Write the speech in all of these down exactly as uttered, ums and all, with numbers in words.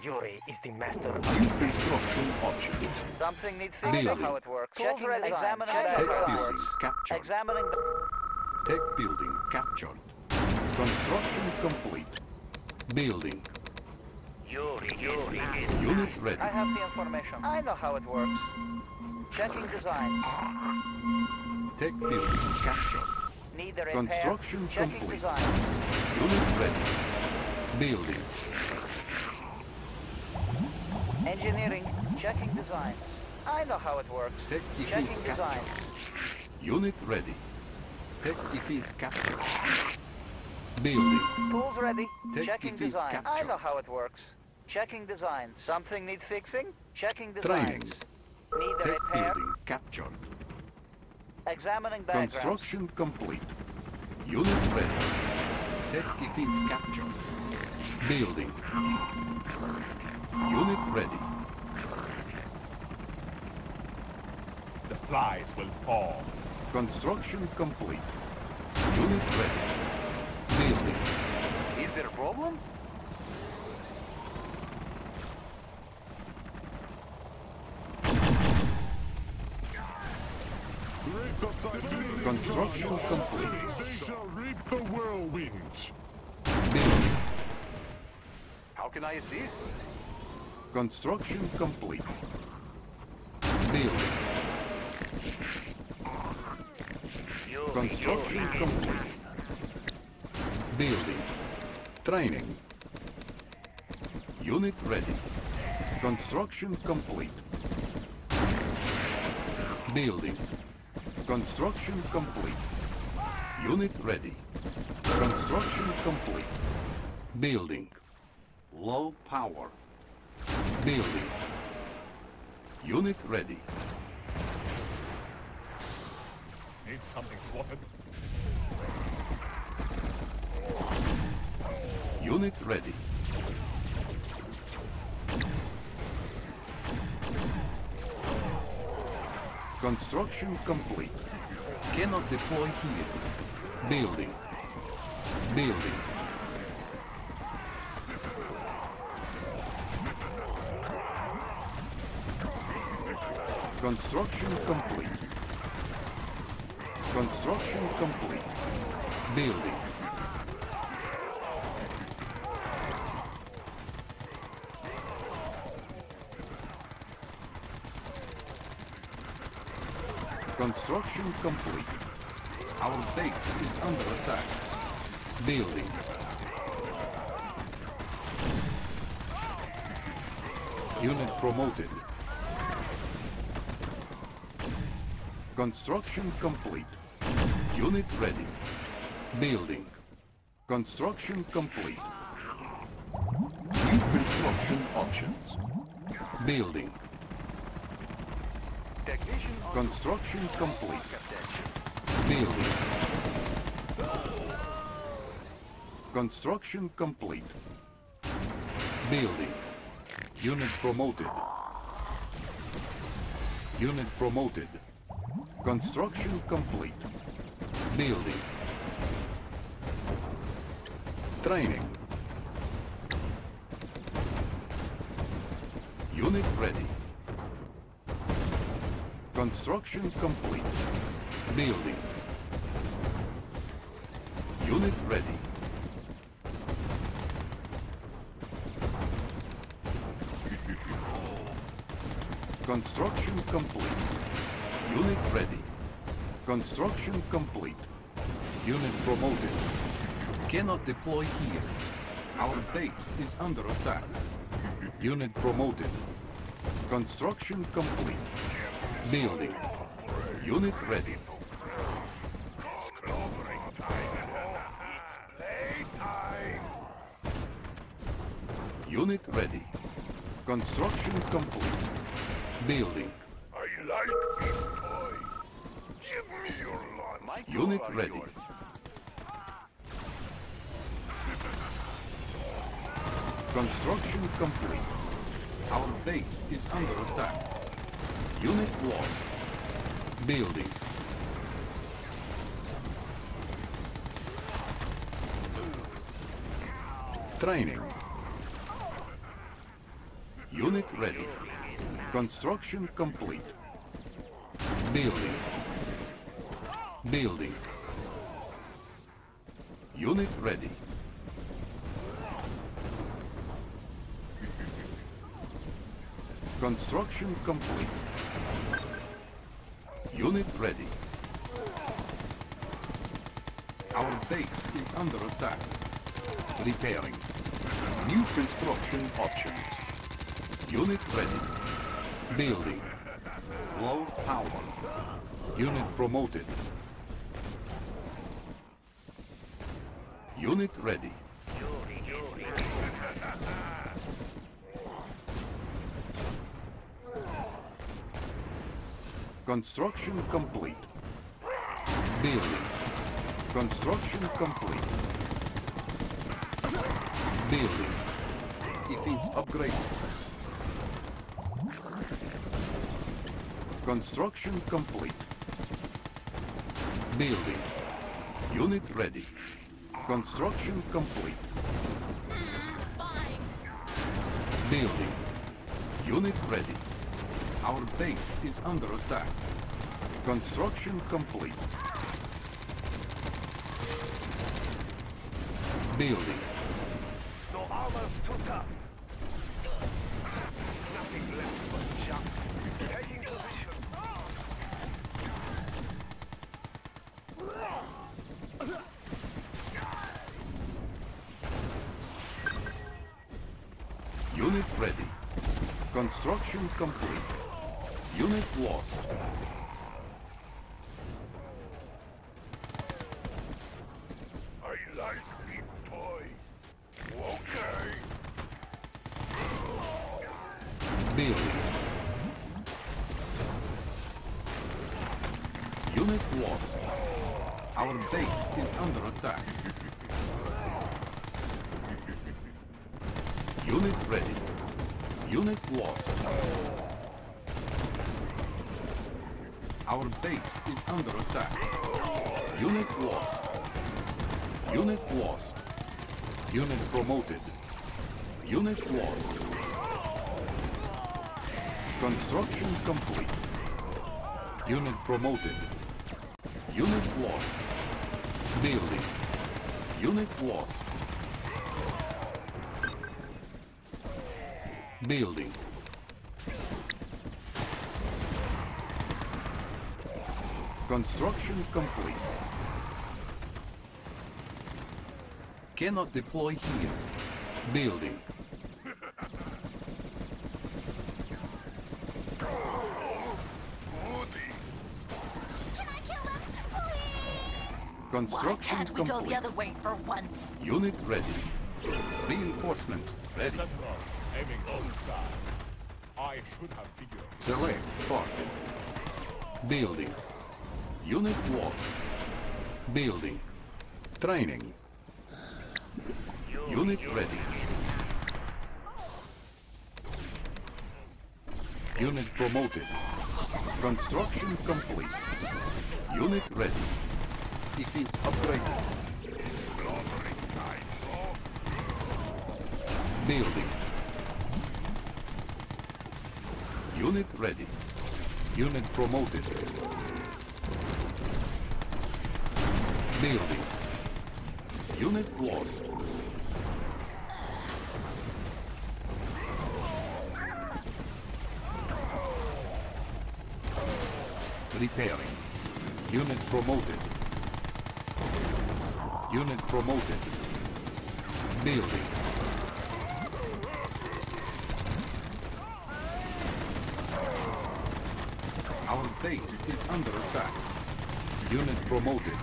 Yuri is the master of New construction options. Something needs fixing. Building. How it works. Tools Checking ready. design. Examining Checking Tech how it building works. captured. Examining the... Tech building captured. Construction complete. Building. Yuri. Yuri. Unit ready. I have the information. I know how it works. Checking design. Tech building captured. Need a repair. Construction Checking complete. design. Unit ready. Building. Engineering. Checking design. I know how it works. Tech Checking defense design. captured. Unit ready. Tech defense captured. Building. Tools ready. Tech Checking defense design. I captured. know how it works. Checking design. Something needs fixing. Checking designs. Training. Need a Tech repair. building captured. Examining diagrams. Construction complete. Unit ready. Tech defense captured. Building. Unit ready. The flies will fall. Construction complete. Unit ready. Building. Is there a problem? Construction complete. They shall reap the whirlwind. Building. How can I assist? Construction complete. Building. Yuri. Construction complete. Building. Training. Unit ready. Construction complete. Building. Construction complete. Unit ready. Construction complete. Building. Low power. Building. Unit ready. Need something swatted? Unit ready. Construction complete. Cannot deploy here. Building. Building. Construction complete. Construction complete. Building. Construction complete. Our base is under attack. Building. Unit promoted. Construction complete. Unit ready. Building. Construction complete. New construction options. Building. Technician on Construction complete. Building. Construction complete. Building. Unit promoted. Unit promoted. Construction complete. Building. Training. Unit ready. Construction complete. Building. Unit ready. Construction complete. Unit ready. Construction complete. Unit promoted. Cannot deploy here. Our base is under attack. Unit promoted. Construction complete. Building. Unit ready. Unit ready. Construction complete. Building. I like this boy. Give me your lunch. my Unit tools are ready. yours. Construction complete. Our base is under attack. Unit lost. Building. Training. Unit ready. Construction complete. Building. Building. Unit ready. Construction complete. Unit ready. Our base is under attack. Repairing. New construction options. Unit ready. Building. Low power. Unit promoted. Unit ready. Construction complete. Building. Construction complete. Building. Defense upgraded. Construction complete. Building. Unit ready. Construction complete. Building. Unit ready. Our base is under attack. Construction complete. Building. No armor's too tough. Nothing left but junk. Taking position. Unit ready. Construction complete. Unit lost. I like big toys. Okay. Building. Unit lost. Our base is under attack. Unit ready. Unit lost. Our base is under attack. Unit lost. Unit lost. Unit promoted. Unit lost. Construction complete. Unit promoted. Unit lost. Building. Unit lost. Building. Construction complete. Cannot deploy here. Building. Construction Can't we go complete. the other way for once? Unit ready. Reinforcements ready. Sentinel, aiming for the skies. I should have figured. Select part. Building. Unit lost. Building. Training. Unit ready. Unit promoted. Construction complete. Unit ready. Defense upgraded. Building. Unit ready. Unit promoted. Building. Unit lost. Repairing. Unit promoted. Unit promoted. Building. Our base is under attack. Unit promoted.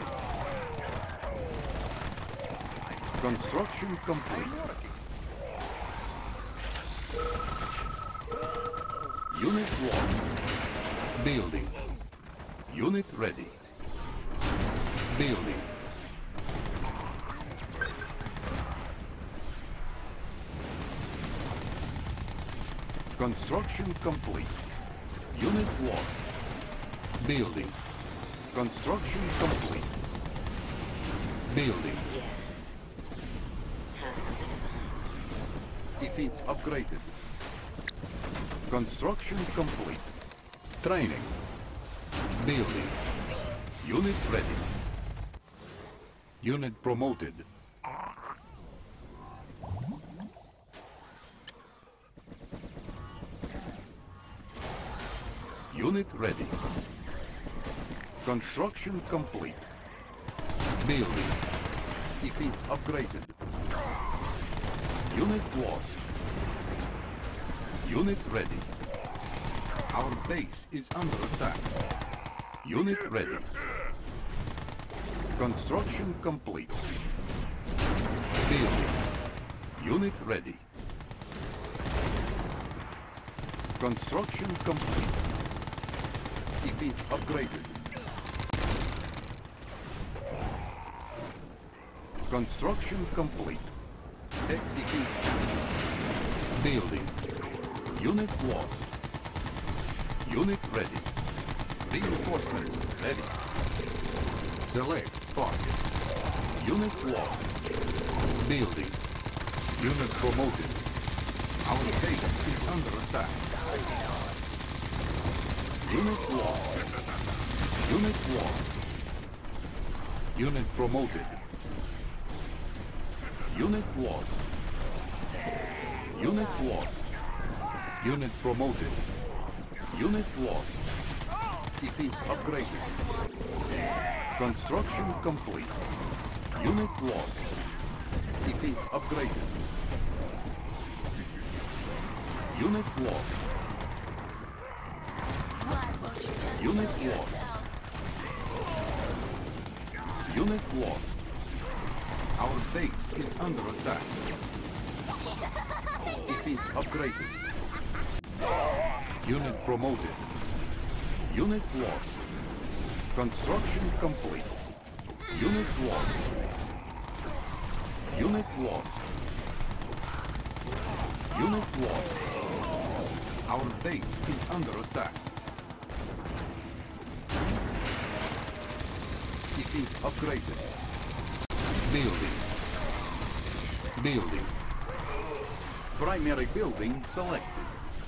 Construction complete. Unit lost. Building. Unit ready. Building. Construction complete. Unit lost. Building. Construction complete. Building. Defense upgraded. Construction complete. Training. Building. Unit ready. Unit promoted. Unit ready. Construction complete. Building. Defense upgraded. Unit lost. Unit ready. Our base is under attack. Unit ready. Construction complete. Building. Unit ready. Construction complete. Defense upgraded. Construction complete. Tech defense action. Building. Unit lost. Unit ready. Reinforcements ready. Select target. Unit lost. Building. Unit promoted. Our base is under attack. Unit lost. Unit lost. Unit promoted. Unit lost. Unit lost. Unit promoted. Unit lost. Defense upgraded. Construction complete. Unit lost. Defense upgraded. Unit lost. Unit lost. Unit lost. Our base is under attack. Defense upgraded. Unit promoted. Unit lost. Construction complete. Unit lost. Unit lost. Unit lost. Our base is under attack. Defense upgraded. Building. Building. Primary building selected.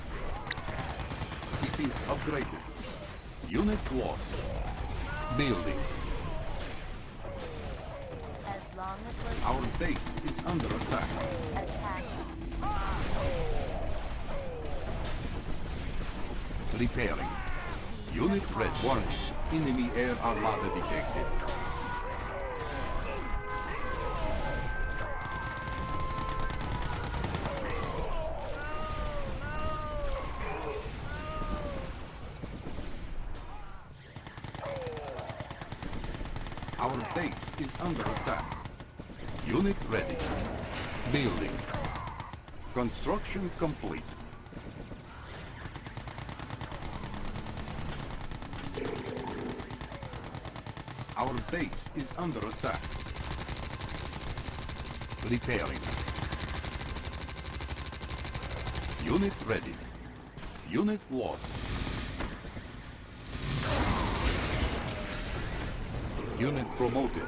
Defense upgraded. Unit lost. Building. As long as we're Our base is under attack. attack. Repairing. Unit red warning. Enemy air armada detected. Our base is under attack. Unit ready. Building. Construction complete. Our base is under attack. Repairing. Unit ready. Unit lost. Unit promoted.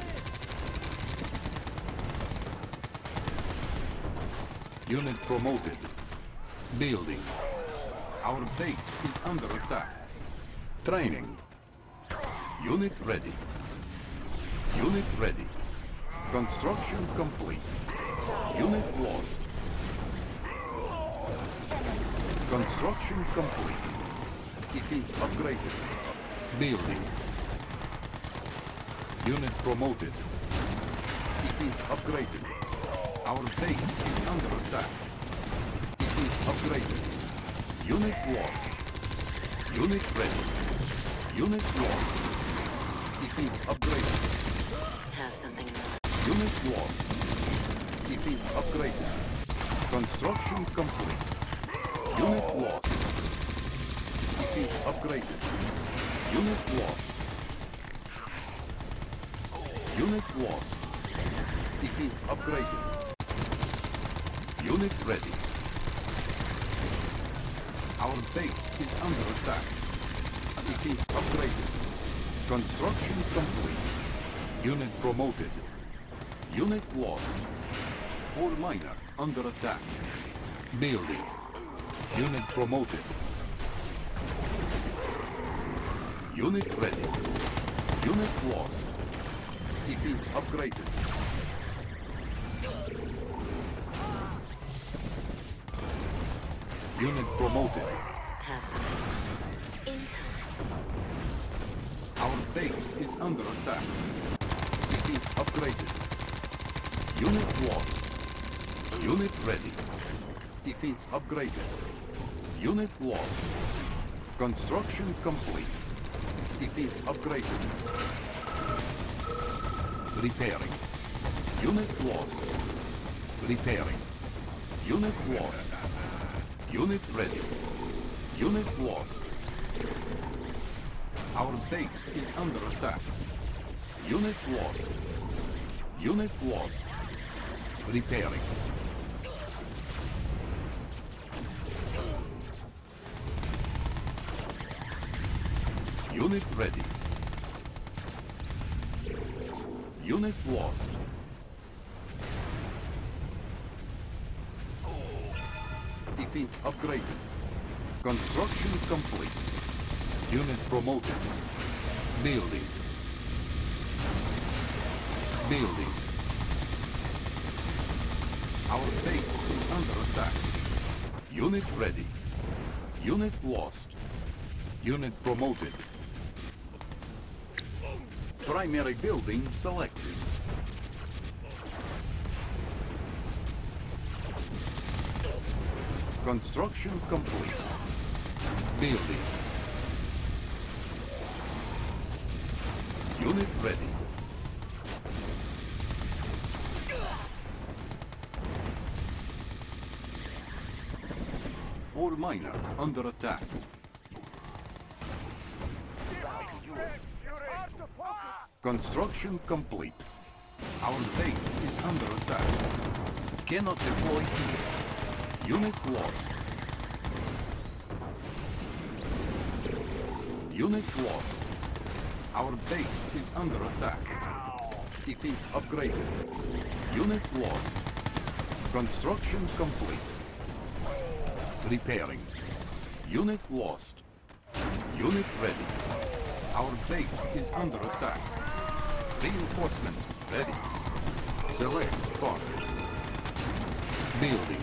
Unit promoted. Building. Our base is under attack. Training. Unit ready. Unit ready. Construction complete. Unit lost. Construction complete. Defense upgraded. Building. Unit promoted. Defense upgraded. Our base is under attack. Defense upgraded. Unit lost. Unit ready. Unit lost. Defense upgraded. Unit lost. Defense upgraded. Construction complete. Unit lost. Defense upgraded. Unit lost. Unit lost. Defense upgraded. Unit ready. Our base is under attack. Defense upgraded. Construction complete. Unit promoted. Unit lost. Ore miner under attack. Building. Unit promoted. Unit ready. Unit lost. Defense upgraded. Unit promoted. Our base is under attack. Defense upgraded. Unit lost. Unit ready. Defense upgraded. Unit lost. Construction complete. Defense upgraded. Repairing. Unit lost. Repairing. Unit lost. Unit ready. Unit lost. Our base is under attack. Unit lost. Unit lost. Repairing. Unit ready. Unit lost. Defense upgraded. Construction complete. Unit promoted. Building. Building. Our base is under attack. Unit ready. Unit lost. Unit promoted. Primary building selected. Construction complete. Building. Unit ready. All miner under attack. Construction complete. Our base is under attack. Cannot deploy here. Unit lost. Unit lost. Our base is under attack. Defense upgraded. Unit lost. Construction complete. Repairing. Unit lost. Unit ready. Our base is under attack. Reinforcements ready. Select target. Building.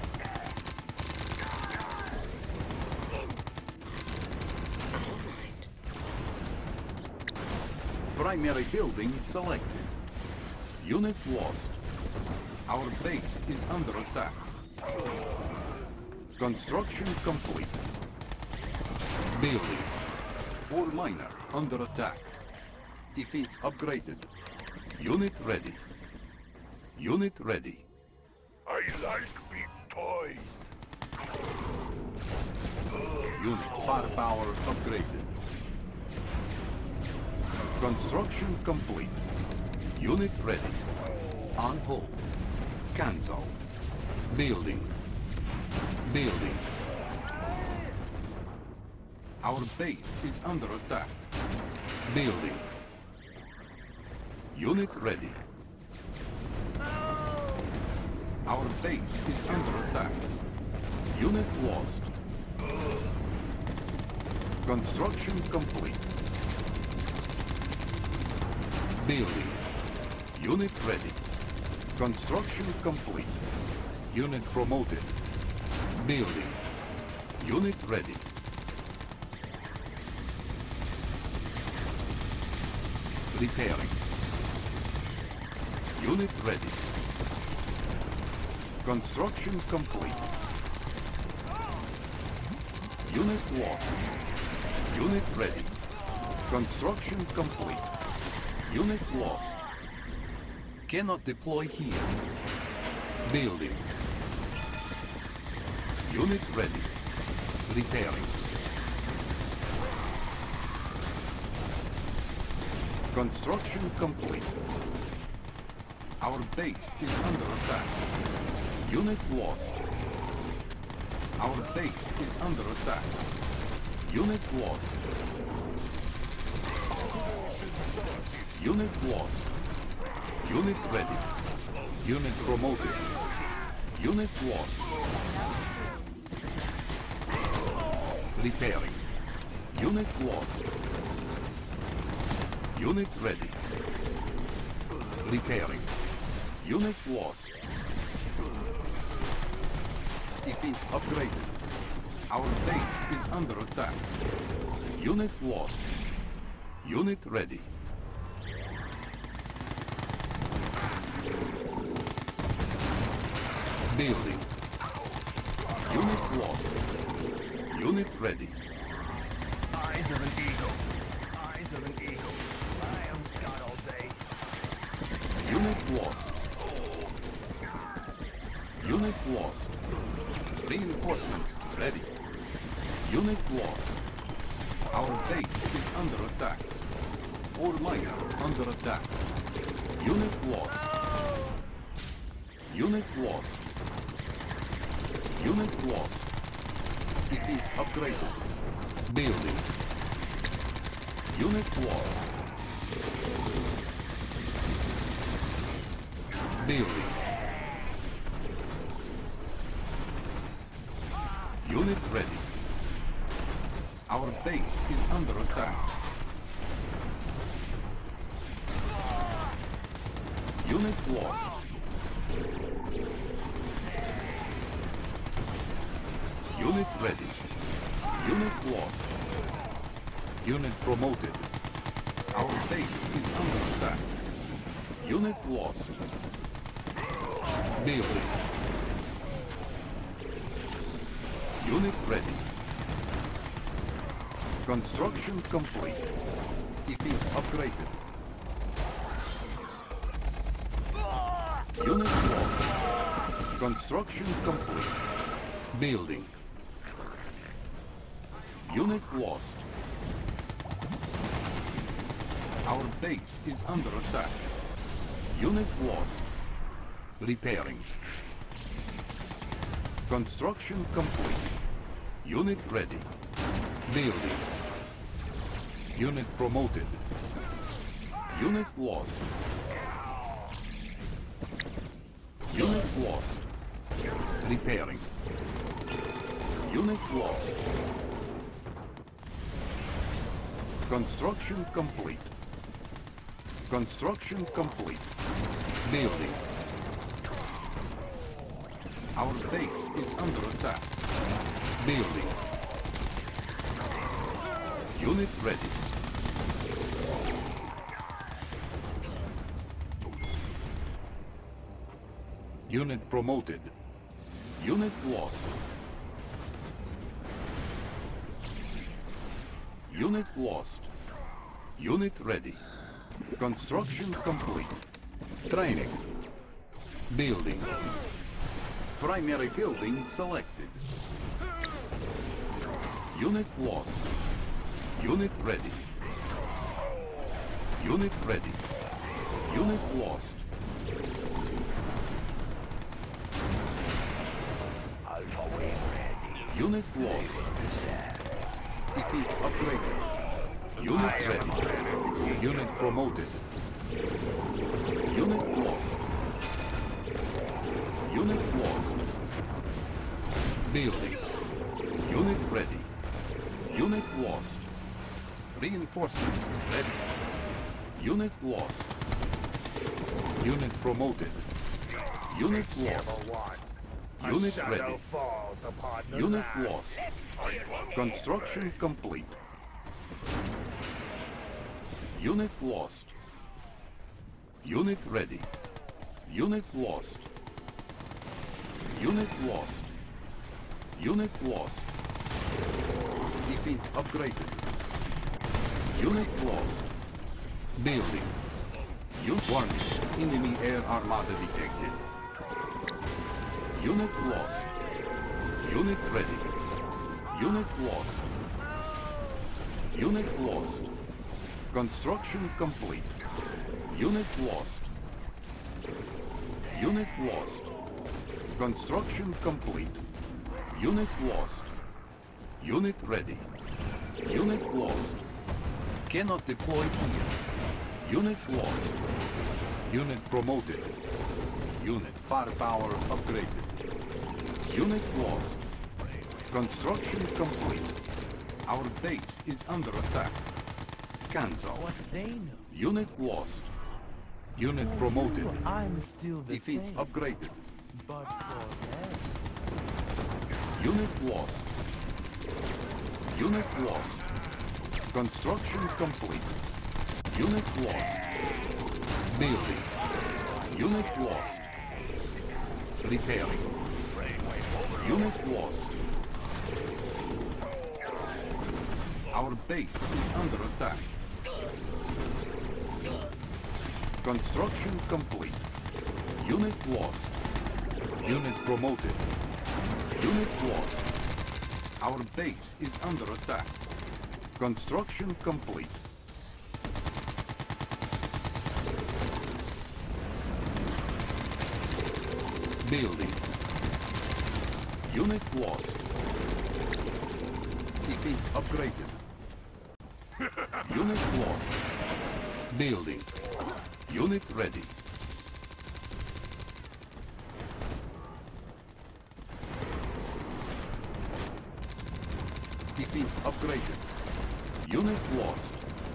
Primary building selected. Unit lost. Our base is under attack. Construction complete. Building. Ore miner under attack. Defense upgraded. Unit ready. Unit ready. I like big toys. Unit firepower upgraded. Construction complete. Unit ready. On hold. Cancel. Building. Building. Our base is under attack. Building. Unit ready. Our base is under attack. Unit lost. Construction complete. Building. Unit ready. Construction complete. Unit promoted. Building. Unit ready. Repairing. Unit ready. Construction complete. Unit lost. Unit ready. Construction complete. Unit lost. Cannot deploy here. Building. Unit ready. Repairing. Construction complete. Our base is under attack. Unit lost. Our base is under attack. Unit lost. Unit lost. Unit ready. Unit promoted. Unit lost. Repairing. Unit lost. Unit ready. Repairing. Unit lost. Defense upgraded. Our base is under attack. Unit lost. Unit ready. Building. Unit lost. Unit ready. Eyes of an eagle. Eyes of an eagle. I am God all day. Unit lost. Unit lost. Reinforcements ready. Unit lost. Our base is under attack. All miner under attack. Unit lost. Unit lost. Unit lost. Defense upgraded. Building. Unit lost. Building. Unit ready. Our base is under attack. Unit lost. Unit ready. Unit lost. Unit promoted. Our base is under attack. Unit lost. Building. Unit ready. Construction complete. Defense upgraded. Unit lost. Construction complete. Building. Unit lost. Our base is under attack. Unit lost. Repairing. Construction complete. Unit ready. Building. Unit promoted. Unit lost. Unit lost. Repairing. Unit lost. Construction complete. Construction complete. Building. Our base is under attack. Building. Unit ready. Unit promoted. Unit lost. Unit lost. Unit ready. Construction complete. Training. Building. Primary building selected. Unit lost. Unit ready. Unit ready. Unit lost. Alpha wave ready. Unit lost. Defense upgraded. Unit ready. Unit promoted. Unit lost. Unit lost. Building. Unit ready. Unit lost. Reinforcements ready. Unit lost. Unit promoted. Unit lost. Unit ready. Falls upon the Unit land. lost. Construction complete. Unit lost. Unit ready. Unit lost. Unit lost. Unit lost. Defense upgraded. Unit lost. Building. Unit warning. Enemy air armada detected. Unit lost. Unit ready. Unit lost. Unit lost. Construction complete. Unit lost. Unit lost. Construction complete. Unit lost. Unit ready. Unit lost. Cannot deploy here. Unit lost. Unit promoted. Unit firepower upgraded. Unit lost. Construction complete. Our base is under attack. Cancel. What they know. Unit lost. Unit promoted. I'm still the Defense same. upgraded. But for them. Unit lost. Unit lost. Construction complete. Unit lost. Building. Unit lost. Repairing. Unit lost. Our base is under attack. Construction complete. Unit lost. Unit promoted. Unit lost. Our base is under attack. Construction complete. Building. Unit lost. Defense upgraded. Unit lost. Building. Unit ready. Defense upgraded. Unit lost.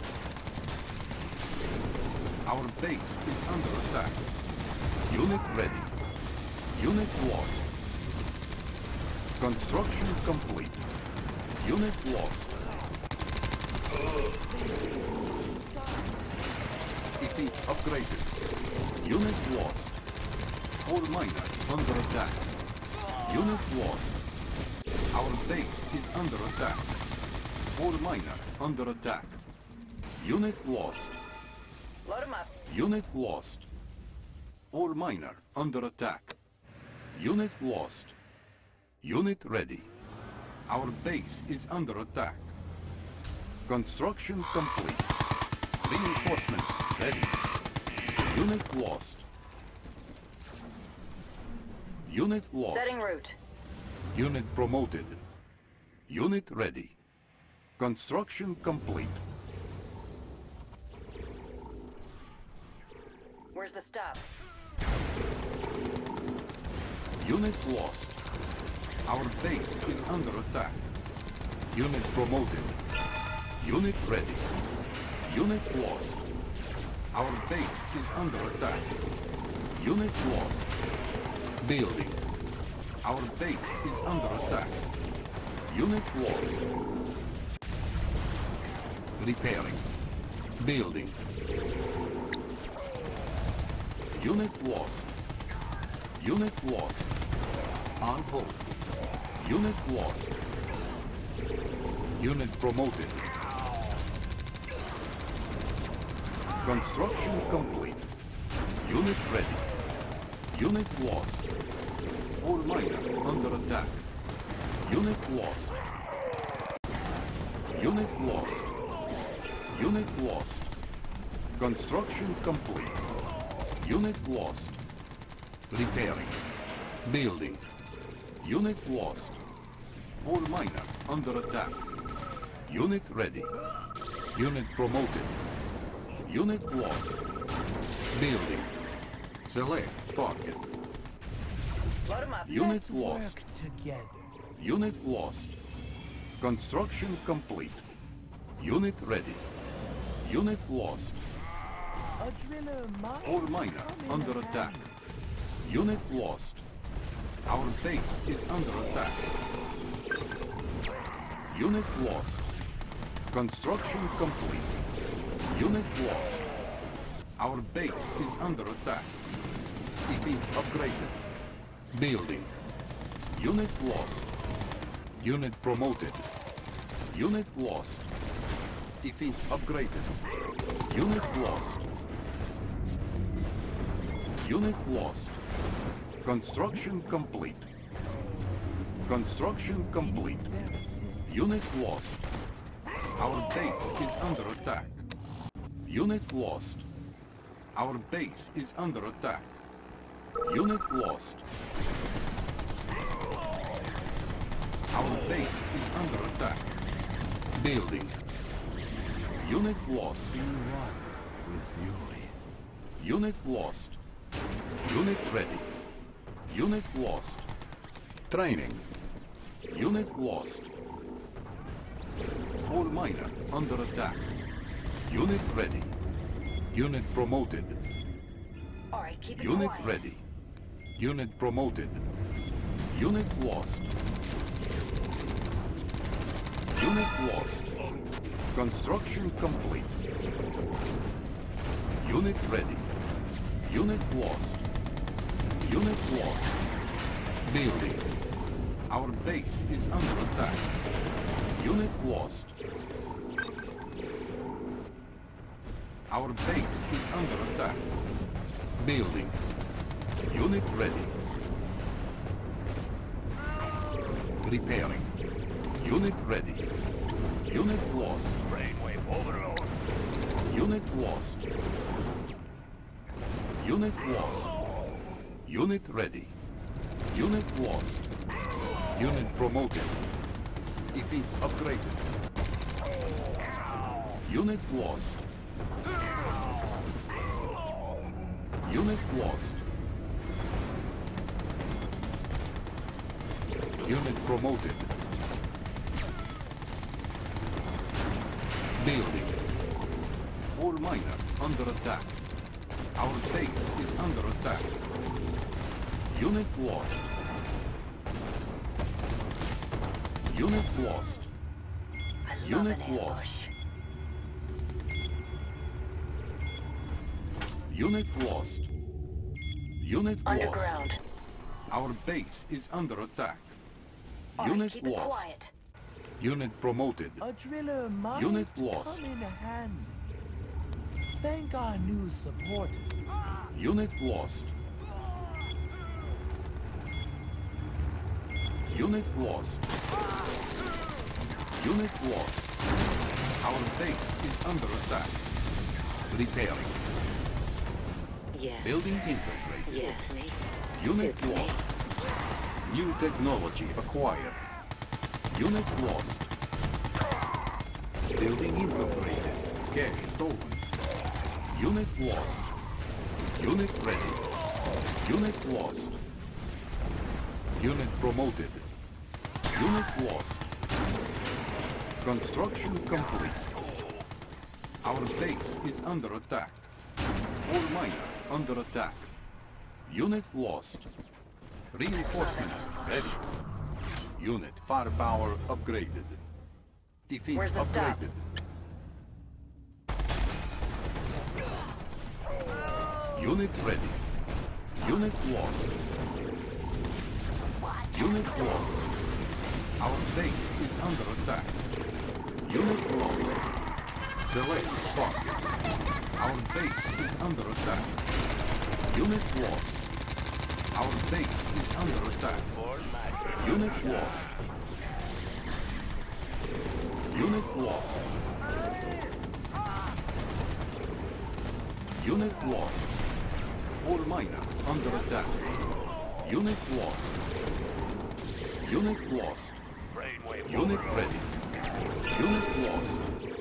Our base is under attack. Unit ready. Unit lost. Construction complete. Unit lost. Defense upgraded. Unit lost. All miners under attack. Unit lost. Our base is under attack. All miner under attack. Unit lost. Load 'em up. Unit lost. All miner under attack. Unit lost. Unit ready. Our base is under attack. Construction complete. Reinforcement ready. Unit lost. Unit lost. Setting route. Unit promoted. Unit ready. Construction complete. Where's the stop? Unit lost. Our base is under attack. Unit promoted. Unit ready. Unit lost. Our base is under attack. Unit lost. Building. Our base is under attack. Unit lost. Repairing. Building. Unit lost. Unit lost. On hold. Unit lost. Unit promoted. Construction complete. Unit ready. Unit lost. All miner under attack. Unit lost. Unit lost. Unit lost. Construction complete. Unit lost. Repairing. Building. Unit lost. All miner under attack. Unit ready. Unit promoted. Unit lost. Building. Select target. Load 'em up. Unit Let's lost. work together. Unit lost. Construction complete. Unit ready. Unit lost. A driller might All miner come in under attack. Unit lost. Our base is under attack. Unit lost. Construction complete. Unit lost. Our base is under attack. Defense upgraded. Building. Unit lost. Unit promoted. Unit lost. Defense upgraded. Unit lost. Unit lost. Construction complete. Construction complete. their assistance. Unit lost. Our base is under attack. Unit lost. Our base is under attack. Unit lost. Our base is under attack. Building. Unit lost. With fury. Unit lost. Unit ready. Unit lost. Training. Unit lost. All miner under attack. Unit ready. Unit promoted. All right, keep it Unit quiet. ready. Unit promoted. Unit lost. Unit lost. Construction complete. Unit ready. Unit lost. Unit lost. Building. Our base is under attack. Unit lost. Our base is under attack. Building. Unit ready. Repairing. Unit ready. Unit lost. Brainwave overload. Unit lost. Unit lost. Unit ready. Unit lost. Unit promoted. Defeats upgraded. Unit lost. Unit lost. Unit promoted. Building. All miner under attack. Our base is under attack. Unit lost. Unit lost. I love Unit an ambush. lost. Unit lost. Unit lost. Underground. Our base is under attack. All right, Unit keep it lost. quiet. Unit promoted. A driller might Unit lost. come in handy. Thank our new supporters. Unit lost. Unit lost. Unit lost. Our base is under attack. Repairing. Yes. Building infiltrated. Yes, me. Unit It's me. lost. New technology acquired. Unit lost. Building infiltrated. Cash stolen. Unit lost. Unit ready. Unit lost. Unit promoted. Unit lost. Construction complete. Our base is under attack. All miner under attack. Unit lost. Reinforcements ready. Unit firepower upgraded. Defeats Where's the stop? upgraded. Unit ready. Unit lost. Unit lost. Our base is under attack. Unit lost. Select target. Our base is under attack. Unit lost. Our base is under attack. Unit lost. Unit lost. Unit lost. All miner under attack. Unit lost. Unit lost. Brainwave Unit overload. ready. Unit lost.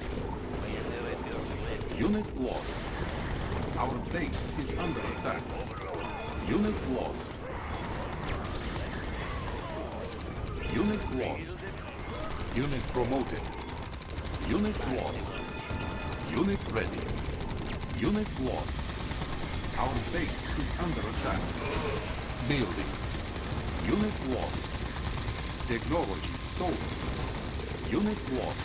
Unit lost. Our base is under attack. Unit lost. Unit lost. Unit promoted. Unit lost. Unit ready. Unit lost. Our base is under attack. Building. Unit lost. Technology stolen. Unit lost.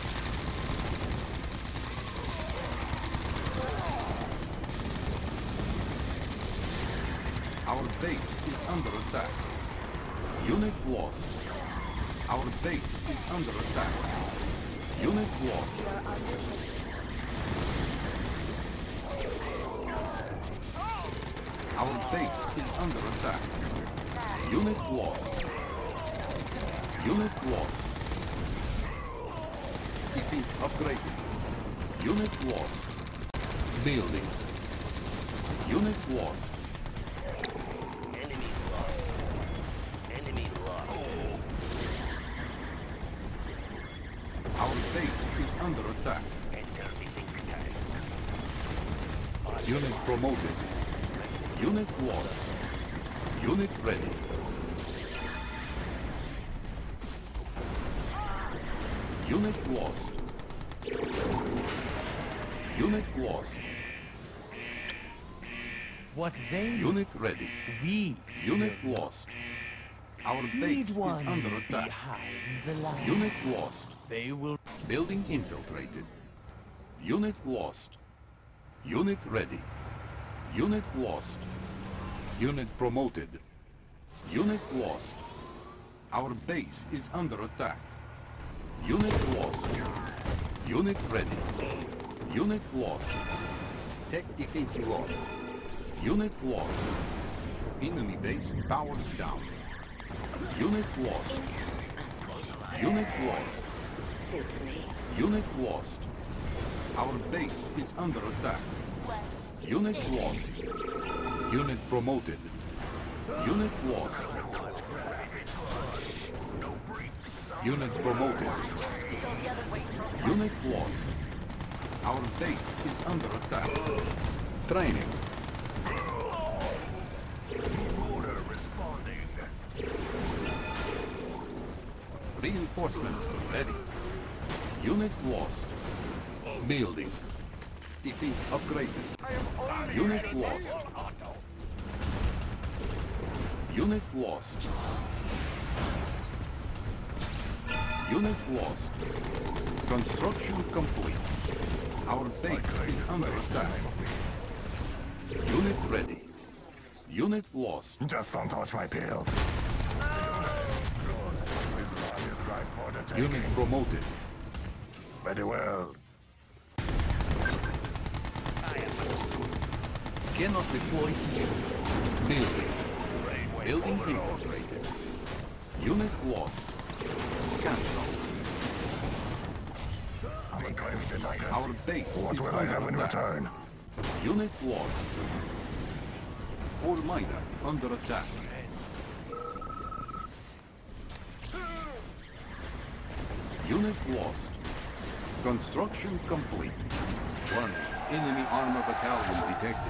Our base is under attack. Unit lost. Our base is under attack. Unit lost. Our base is under attack. Unit lost. Unit lost. Defeats upgraded. Unit lost. Building. Unit lost. Enemy lost. Enemy lost. Our base is under attack. Enter the ink tank. Unit promoted. Unit lost. Unit ready. Unit lost. Unit lost. What they Unit ready. we Unit lost. Our base need is one under attack. behind the line. Unit lost. They will Building infiltrated. Unit lost. Unit ready. Unit lost. Unit promoted. Unit lost. Our base is under attack. Unit lost. Unit ready. Unit lost. Tech defense lost. Unit lost. Enemy base powered down. Unit lost. Unit lost. Symphony. Unit lost. Our base is under attack. Unit lost. Unit promoted. Unit lost. Unit promoted. Unit lost. Our base is under attack. Training. Order responding. Reinforcements ready. Unit lost. Building. Defense upgraded. Unit lost. Unit lost. Unit lost. Construction complete. Our base is under attack. Unit ready. Unit lost. Just don't touch my pills. This one is ripe for the taking. Unit promoted. Very well. Cannot deploy here. Building. Building infiltrated. Unit lost. Cancel. Because the Tigers. Our base What is will I under have in attack. return? Unit lost. All miner under attack. Unit lost. Construction complete. One enemy armor battalion detected.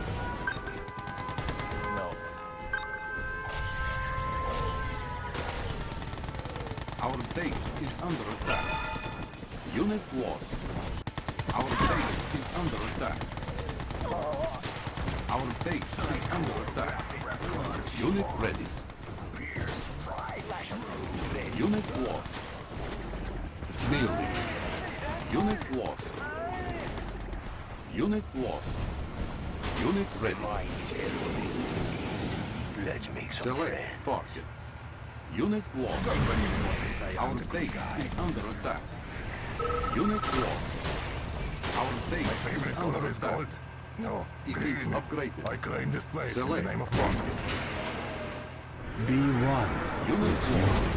no. Our base is under attack. Unit lost. Our base is under attack. Our base is under attack. Unit ready. Unit lost. Building. Unit lost. Unit lost. Unit ready. Let's make some Select friends. target. Unit lost. Our base is under attack. Unit lost. Our base My is favorite under color is attack. gold. No, Defense green. upgraded. I claim this place in Select the name of God. Be one. Unit lost.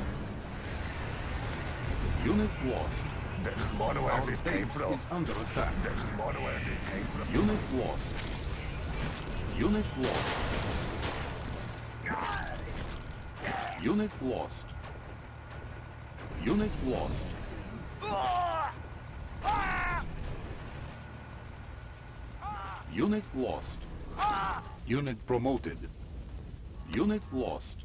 Unit lost. There is more to where Our this came base from. is under attack. There is more to where this came from. Unit lost. Unit lost. Unit lost. Unit lost. Unit lost. Unit promoted. Unit lost.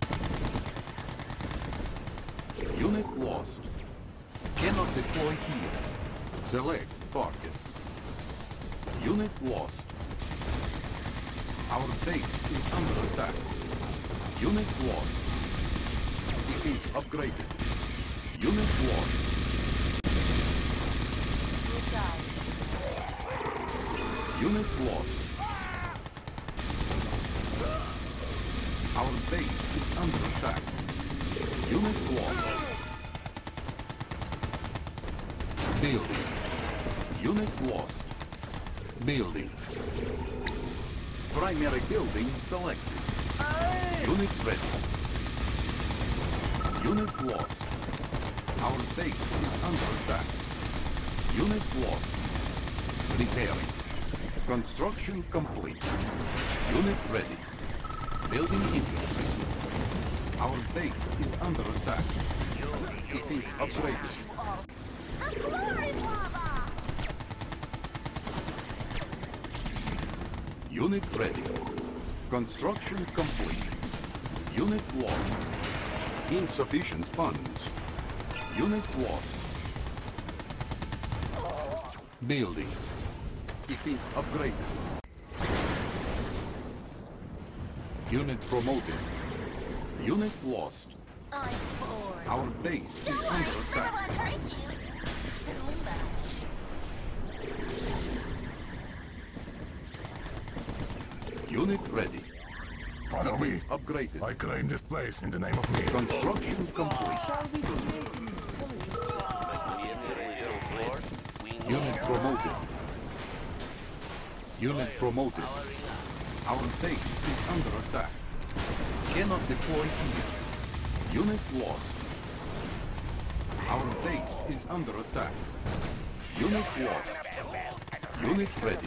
Unit lost. Cannot deploy here. Select target. Unit lost. Our base is under attack. Unit lost. Defense upgraded. Unit lost. Good job. Unit lost. Our base is under attack. Unit lost. Building. Unit lost. Building. Primary building selected. Unit ready. Unit lost. Our base is under attack. Unit lost. Repairing. Construction complete. Unit ready. Building infiltrated. Our base is under attack. Defense upgraded. The floor is lava! Unit ready. Construction complete. Unit lost. Insufficient funds. Unit lost. Building. Defense upgraded. Unit promoted. Unit lost. I'm bored. Our base Don't is worry, under I attack. won't hurt you too much. Unit ready. Follow me. Defense upgraded. I claim this place in the name of me. Construction complete. Shall we be creating Unit promoted. Unit promoted. Our base is under attack. Cannot deploy here. Unit lost. Our base is under attack. Unit lost. Unit ready.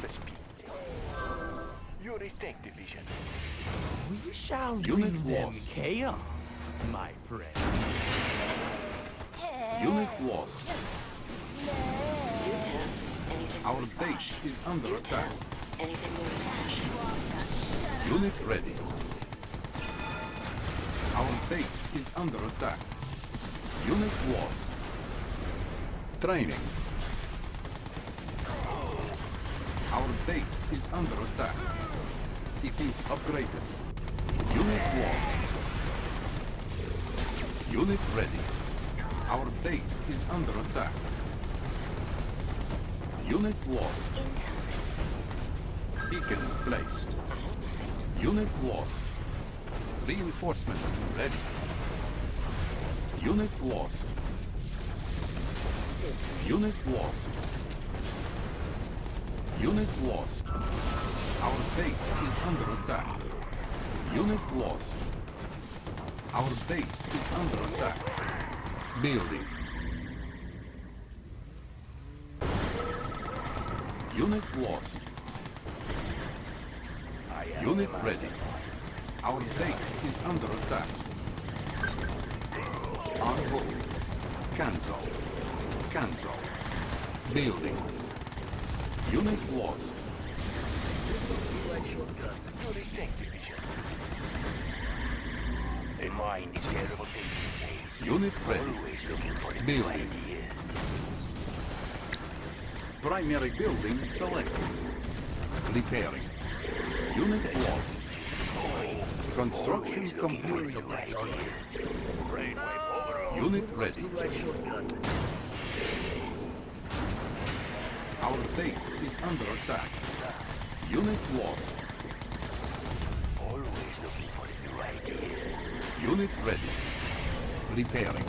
Your tank division. We shall Unit bring them lost. chaos, my friend. Hey, Unit lost. play. Our base is under attack. Anything more flash? You want to shut up? Unit ready. Our base is under attack. Unit lost. Training. Our base is under attack. Defense upgraded. Unit lost. Unit ready. Our base is under attack. Unit lost. Beacon placed. Unit lost. Reinforcements ready. Unit lost. Unit lost. Unit lost. Our base is under attack. Unit lost. Our base is under attack. Building. Unit lost. Unit ready. Our base is under attack. On hold. Cancel. Cancel. Building. Unit lost. Your tank division. A mind is terrible thing these days. Unit ready. Always looking for the Building. ideas. Primary building selected. Repairing. Unit lost. Construction complete. Unit ready. Our base is under attack. Unit lost. Always looking for the new ideas. Unit ready. Repairing.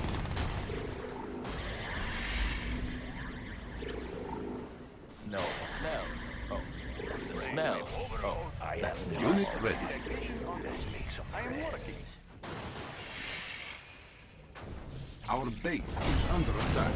No smell. Oh, that's the smell. Oh, that's not. Unit ready. Let's make some I am working. Our base is under attack.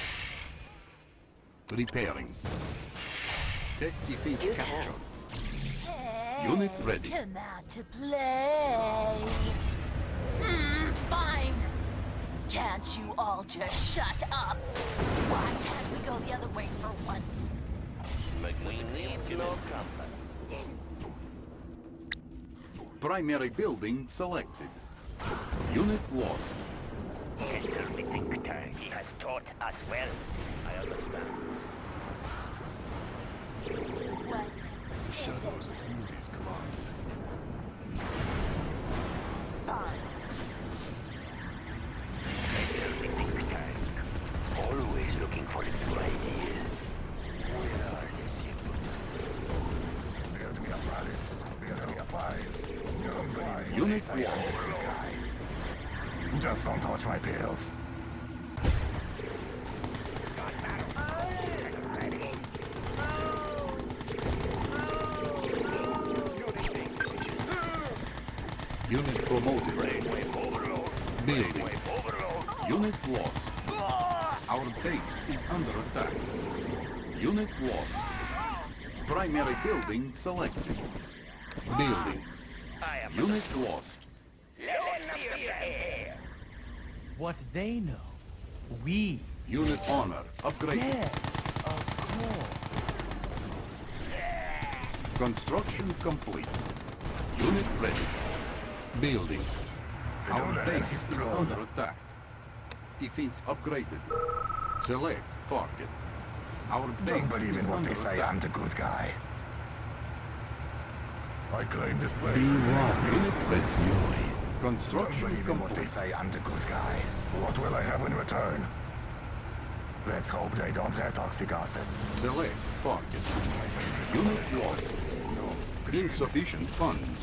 Repairing. Tech defense capture. Hey, Unit ready. Come out to play. Hmm, fine. Can't you all just shut up? Why can't we go the other way for once? We need no company. Primary building selected. Unit lost. Enter the think tank. He has taught us well. I understand. What is it? Fine. Enter the think tank. Always looking for the new ideas. Where are the simple? Build me a palace. Build me a palace. Unit lost. Just don't touch my pills. Unit promoted. Building. Unit lost. Our base is under attack. Unit lost. Primary building selected. Building. Unit lost. What they know, we. Unit honor upgraded. Yes, of course. Construction complete. Unit ready. Building. Our base is under attack. Defense upgraded. Select target. Our base Don't believe is in what under they say. attack. I'm the good guy. I claim this place. Unit ready. Don't Construction believe in what they complete. say. I'm the good guy. What will I have in return? Let's hope they don't have toxic assets. Select target. Unit lost. Insufficient funds.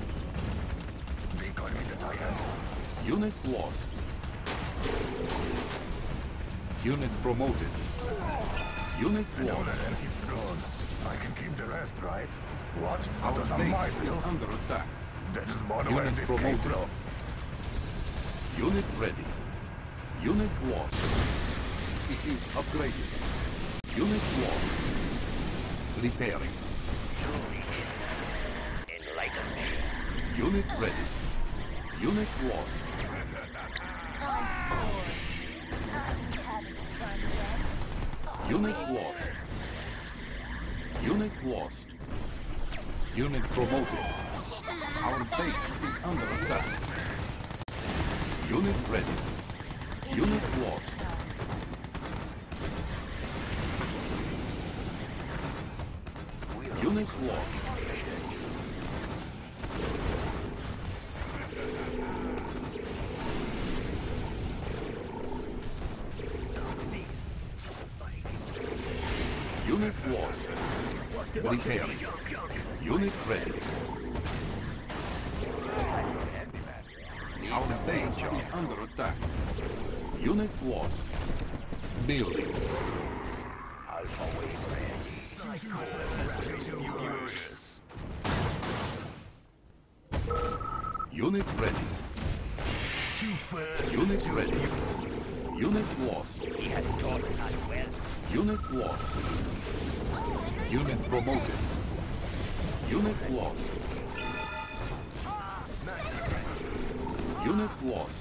Decoy me the Titans. Unit lost. Unit promoted. Unit Now lost. that enemy's gone, I can keep the rest, right? What? Our Those are my base pills. is under attack. That is more than where Unit this came promoted. from. Unit ready. Unit lost. It is upgraded. Unit lost. Repairing. Enlighten me. Unit ready. Unit lost. I'm bored. Are we having fun yet? Are Unit we? lost. Unit lost. Unit promoted. Our base is under attack. Unit ready. Unit lost. Unit lost. Unit lost. Repairing. Unit ready. Our base is under attack. Unit lost. Building. Alpha wave Unit ready. Unit ready. Unit lost. He has taught us well. Unit lost. Unit promoted. Unit lost. Unit lost.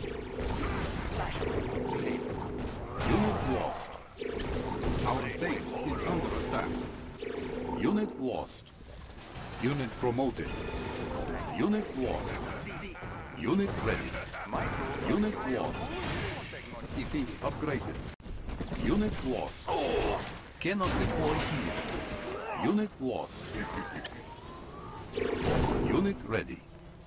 Unit lost. Our base is under attack. Unit lost. Unit promoted. Unit lost. Unit ready. Unit lost. Defense upgraded. Unit lost. Cannot deploy here. Unit lost. Unit ready.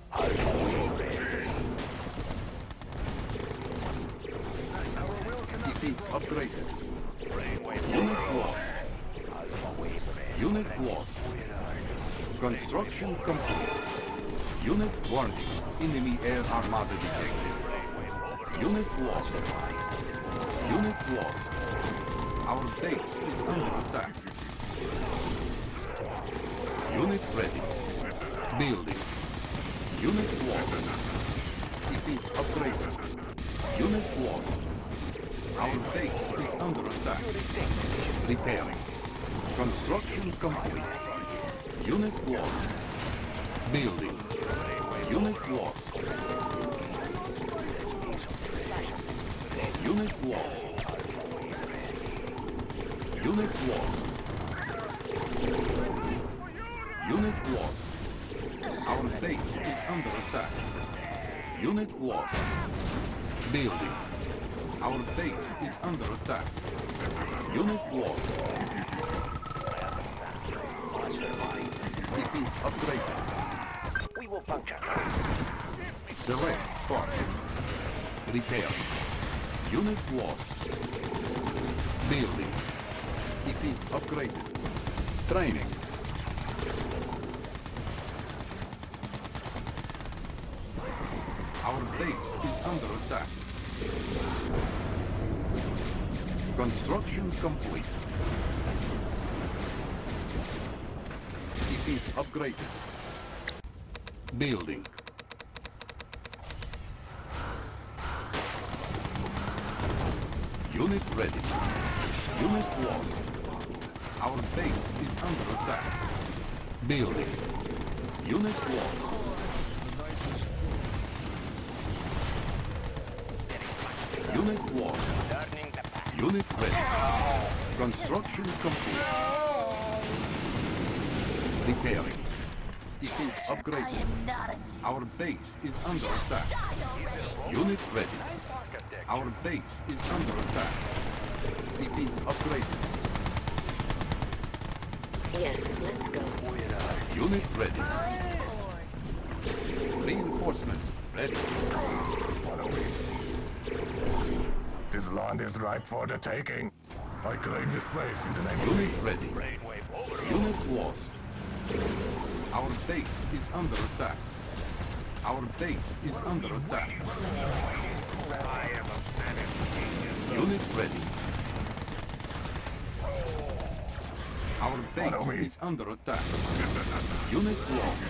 Defense upgraded. Unit lost. Unit lost. Construction complete. Unit warning. Enemy air armada detected. Unit lost. Unit lost. Our base is under attack. Unit ready. Building. Unit lost. Defense upgraded. Unit lost. Our base is under attack. Repairing. Construction complete. Unit lost. Building. Unit lost. Unit lost. Unit lost. Unit lost. Our base is under attack. Unit lost. Building. Our base is under attack. Unit lost. Defense upgraded. We will puncture. Select target. Repair. Unit lost. Building. Defense upgraded. Training. Our base is under attack. Construction complete. Defense upgraded. Building. Unit ready. Unit lost. Our base is under attack. Building. Unit lost. Unit lost. Unit ready. Construction complete. Repairing. Defense I upgraded. am not a Our base is under attack. die already. Unit ready. Our base is under attack. Defense upgraded. Yes, let's go. Unit ready. Reinforcements ready. Follow me. This land is ripe for the taking. I claim this place in the name of Unit me. ready. Unit lost. Our base is under attack. Our base is under attack. Unit ready. Our Follow base me. is under attack. Unit lost.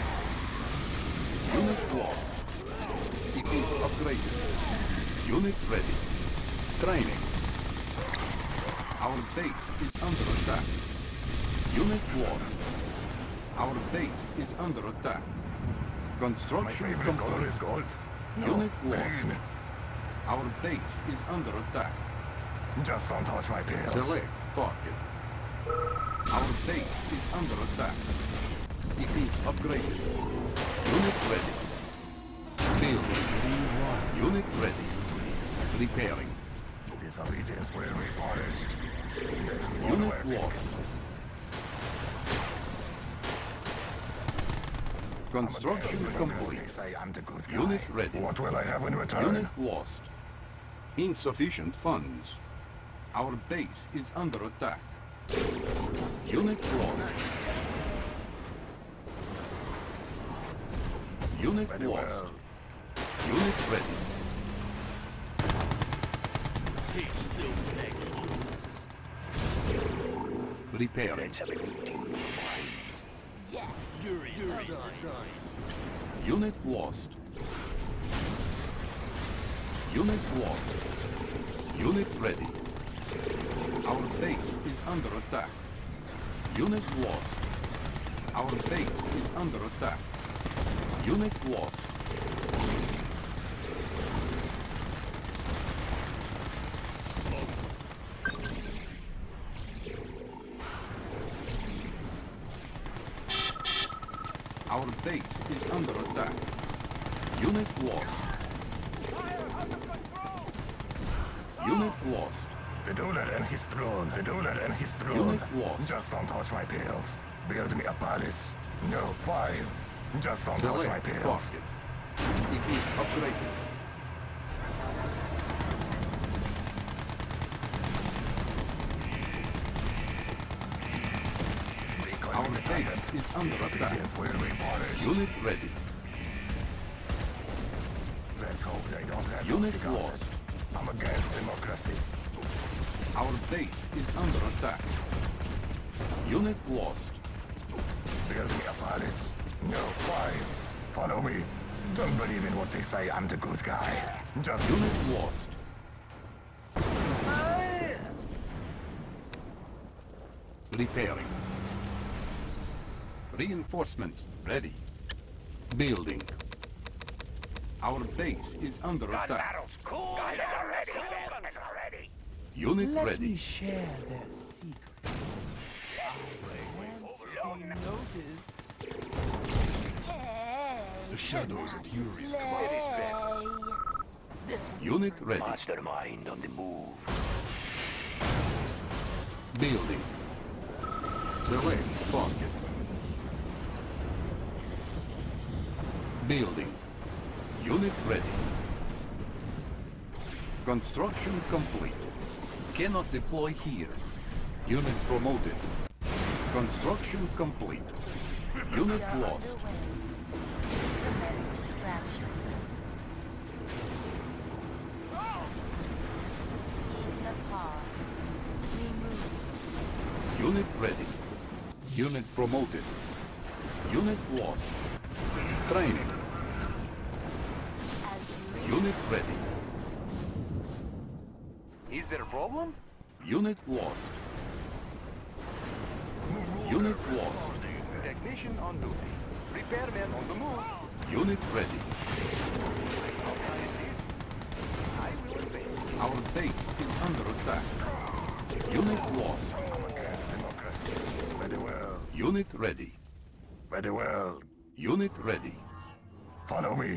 Unit lost. Equals upgraded. Unit ready. Training. Our base is under attack. Unit lost. Our base is under attack. My Construction favorite color complete. is gold. No, Unit lost. green. Our base is under attack. Just don't touch my pills. Select target. Our base is under attack. Defense upgraded. Unit ready. Building. Unit ready. Repairing. Disobedience will be punished. There is one Unit where this lost. I'm Construction against the complete. They say I'm the good guy. Unit ready. What will I have in return? Unit lost. Insufficient funds. Our base is under attack. Unit lost. Unit Very lost. well. Unit ready. Repairing. Yes. Unit lost. Unit lost. Unit ready. Our base is under attack. Unit lost. Our base is under attack. Unit lost. Our base is under attack. Unit lost. Unit lost. The Dueler and his throne. The Dueler and his throne. Unit lost. Just don't touch my pills. Build me a palace. No, five. Just don't touch my Select pills. target. Defense upgraded. Our base is under attack. Disobedience will be punished. Unit ready. Let's hope they don't have Unit toxic lost. assets. I'm against democracies. Our base is under attack. Unit lost. Build me a palace. No, five. Follow me. Don't believe in what they say. I'm the good guy. Just Unit lost. Repairing. Reinforcements ready. Building. Our base is under attack. Cool. Got it already. Got it already. Unit Let ready. me share their secret. I can't be noticed. Hey. The shadows at Yuri's Play. Unit ready. Mastermind on the move. Building. Select target. Building. Unit ready. Construction complete. Cannot deploy here. Unit promoted. Construction complete. Unit We are lost. underway. Immense distraction. He's the pod. We move. Unit ready. Unit promoted. Unit lost. Training. As you Unit ready. Is there a problem? Unit lost. Unit lost. Technician on duty. Repairman on the move. Unit ready. I will obey. Our base is under attack. Unit lost. I'm against democracies. Very well. Unit ready. Very well. Unit ready. Follow me.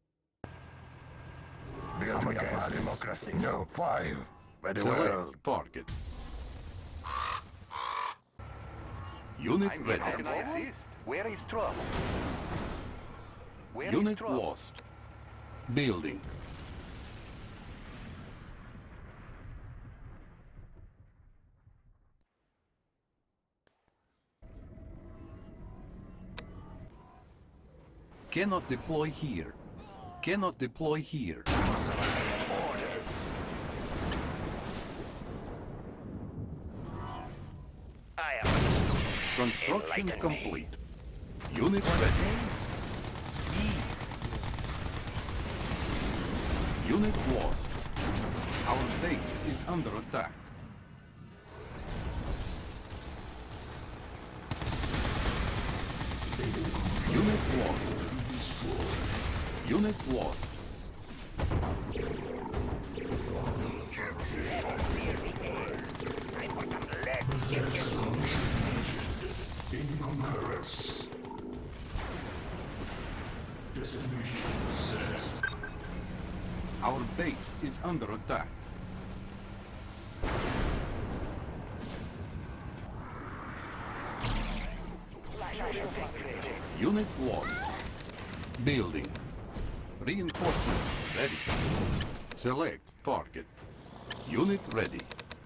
Build me against democracies. No, five. Very well. Select target. Unit I'm here. How ready. can I assist? Where is trouble? Where is Unit trouble? lost. Building. Cannot deploy here. Cannot deploy here. Orders. I am Construction Enlighten me. complete. Unit ready. Unit lost. Our base is under attack. Unit lost. Unit lost. In concurrence. Destination set. Our base is under attack. Unit lost. Building. Reinforcements ready. Select target. Unit ready.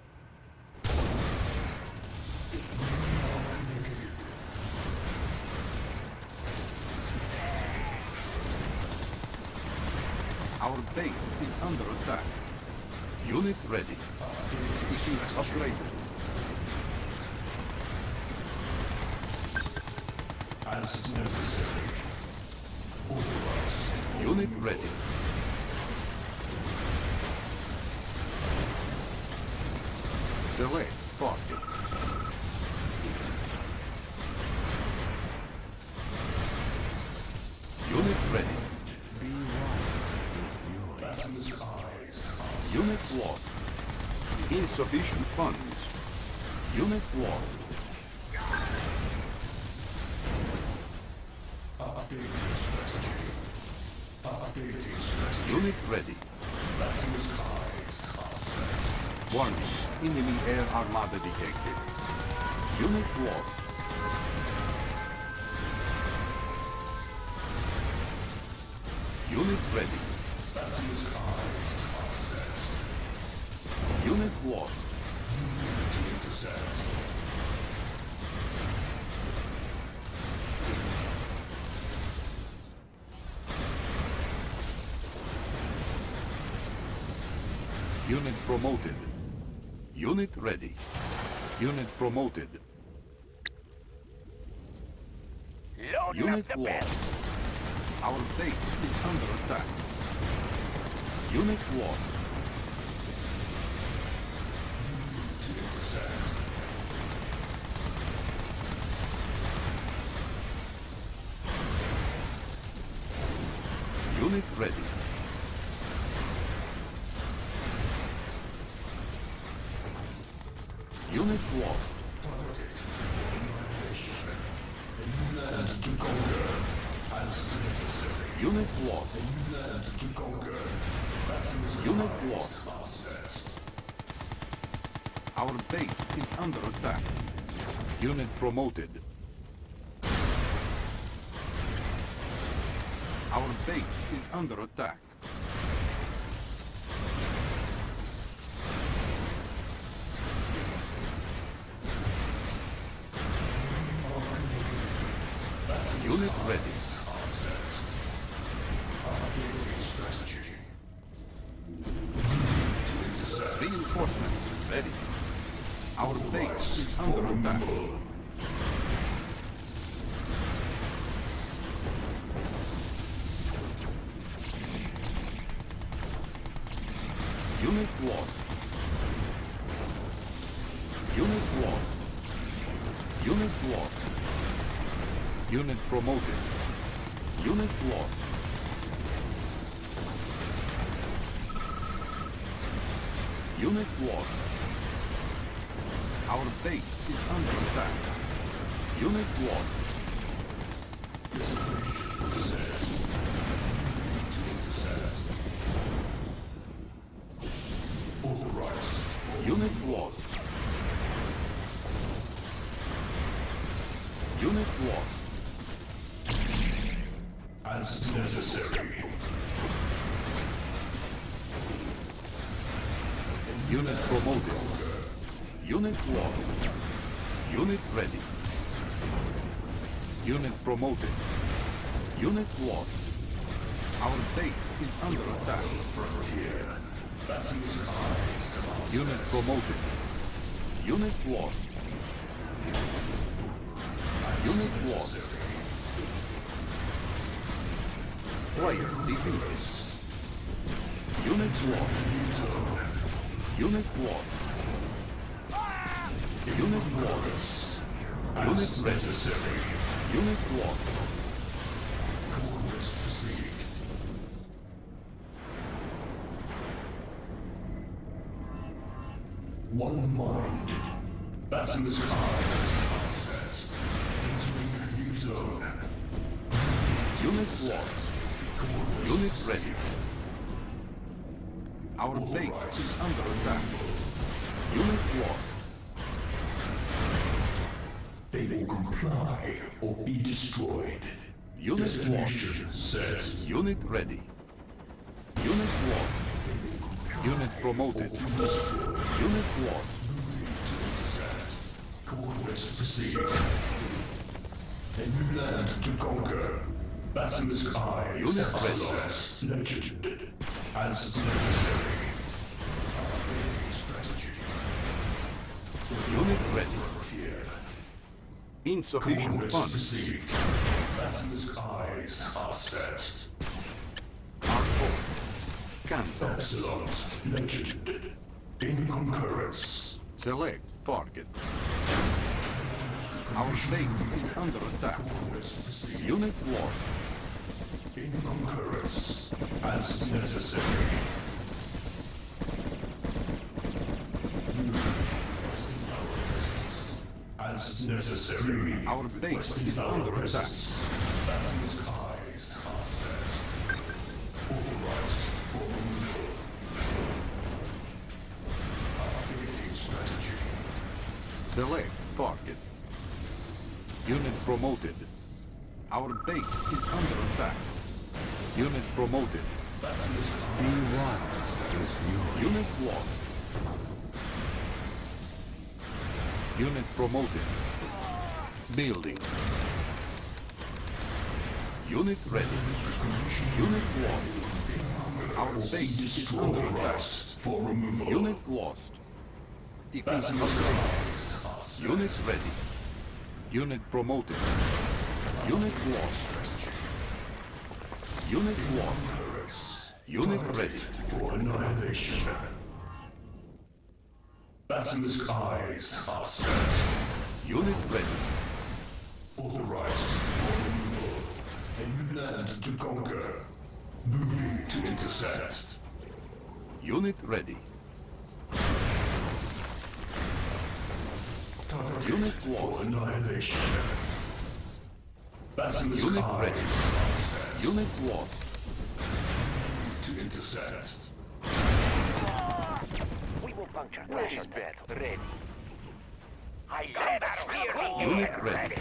Our base is under attack. Unit ready. Machines upgraded. As necessary. Unit ready. Select target. Unit ready. Unit lost. Insufficient funds. Unit lost. Updating strategy. Updating strategy. Unit ready. Warning. Enemy air armada detected. Unit lost. Unit ready. Unit lost. Unit promoted. Unit ready. Unit promoted. loading up Unit the lost. best. Our base is under attack. Unit lost. Unit ready. Unit lost. Unit lost. Unit lost. Our base is under attack. Unit promoted. Our base is under attack. Unit ready. Reinforcements ready. Our base is under attack. Unit lost. Unit lost. Unit lost. Unit promoted. Unit lost. Unit lost. Our base is under attack. Unit lost. Unit lost. as necessary. Unit promoted. Unit lost. Unit ready. Unit promoted. Unit lost. Our base is under attack. Frontier. Unit promoted. Unit lost. Unit lost. Player defeated. Unit lost. Unit lost. Unit lost. Unit necessary. Unit lost. One mind. Basilisk eyes are set. Entering new zone. Unit lost. Unit ready. Our base is under attack. Unit lost. They will comply or be destroyed. Unit lost. Destination set. Unit ready. Unit lost. Unit promoted. Unit lost. Coordinates proceed. A new land to conquer. Basilisk eyes. Unit ready. Lost. Legend. As necessary. Strategy. Unit ready. Frontier. Insufficient Coordinates funds. proceed. Basilisk eyes are set. Our fault. Cancel. Excellent. Legend. In concurrence. Select target. Our base is under attack. Unit lost. In concurrence. As necessary. As necessary. Our base is under attack. Basilisk eyes are set. Authorized for removal. Updating strategy. Select target. Unit promoted. Our base is under attack. Unit promoted. Be wise with you. Unit lost. Unit promoted. Building. Unit ready. Unit lost. Our base is under attack. For removal. Unit lost. Defeat Basilisk objective. eyes are set. Unit ready. Unit promoted. Unit lost. Unit lost. Unit ready. For annihilation. Basilisk eyes are set. Unit ready. Authorized for removal. A new land to conquer. Moving to intercept. Unit ready. Target Unit for lost. annihilation. Basilisk Unit eyes ready. are set. Unit lost. To intercept. We will puncture Thrasher's battle. Ready. I am Unit ready.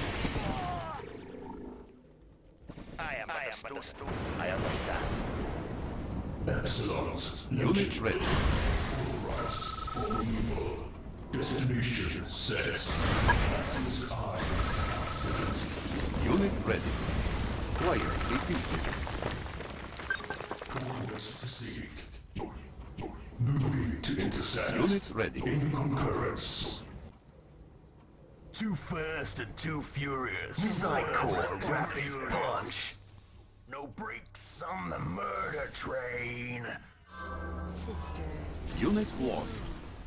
I am understood. I understand. Excellent. Unit ready. Authorized for removal. Destination set. Basilisk eyes are set. Unit ready. Player defeated. Coordinates proceed. Moving to intercept. Unit ready. In concurrence. Too fast and too furious. Psychor rapid punch. No brakes on the murder train. Sisters. Unit lost.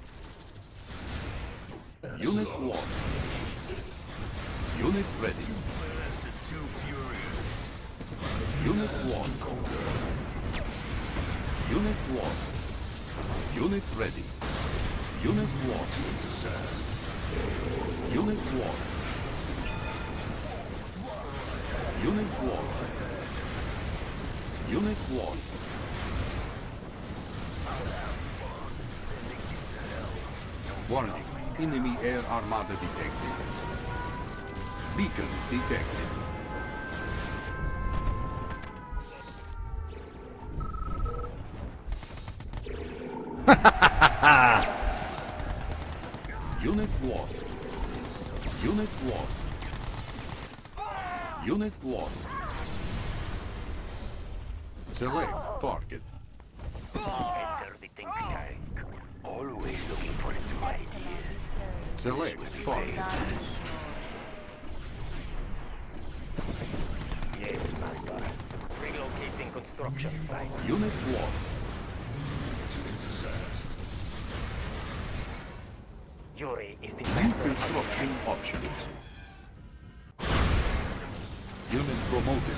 Unit lost. Unit ready. Too fast and too furious. Unit lost. Unit lost. Unit ready. Unit lost. Unit lost. Unit lost. Unit lost. Warning. Enemy air armada detected. Beacon detected. Unit lost. Unit lost. Unit lost. Select target. Enter the think tank. Always looking for new ideas. Select target. Yes, master. Relocating construction site. Unit lost. Yuri is the New construction options. Unit promoted.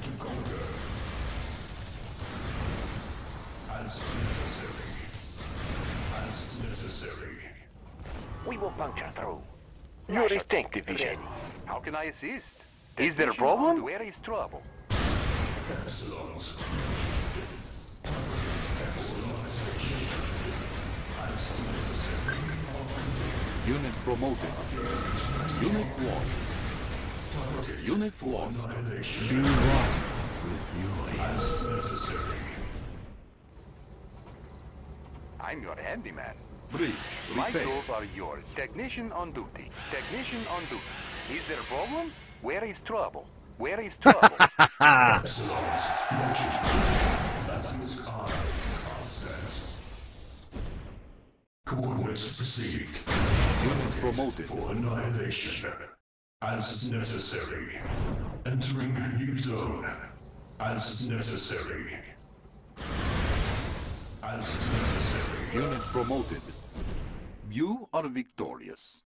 As necessary. As necessary. We will puncture through. Yuri's tank division. How can I assist? Is there a problem? Where is trouble? Lost. Unit promoted. Unit lost. Unit lost. Be one with you. As necessary. I'm your handyman. Bridge My repaired. tools are yours. Technician on duty. Technician on duty. Is there a problem? Where is trouble? Where is trouble? Lost. Matthew's eyes are set. Coordinates received. Unit promoted. For annihilation. As necessary. Entering new zone. As necessary. As necessary. Unit promoted. You are victorious.